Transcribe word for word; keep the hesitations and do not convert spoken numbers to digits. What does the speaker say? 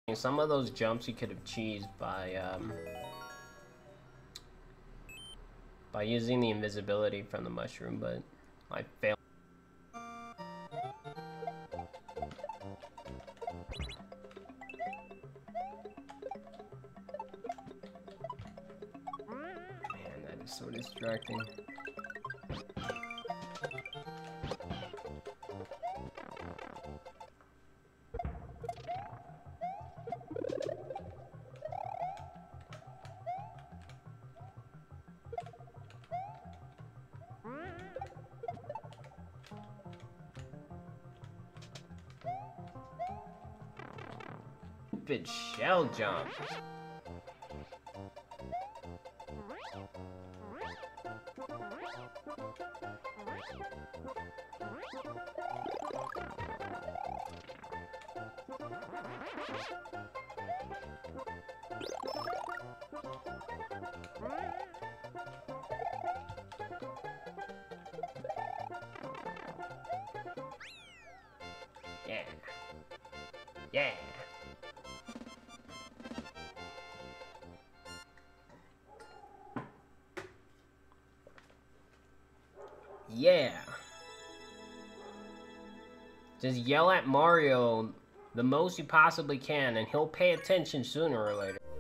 Some of those jumps you could have cheesed by um, by using the invisibility from the mushroom, but I failed. Man, that is so distracting. Stupid shell jump. Yeah. Yeah. Yeah. Just yell at Mario the most you possibly can and he'll pay attention sooner or later.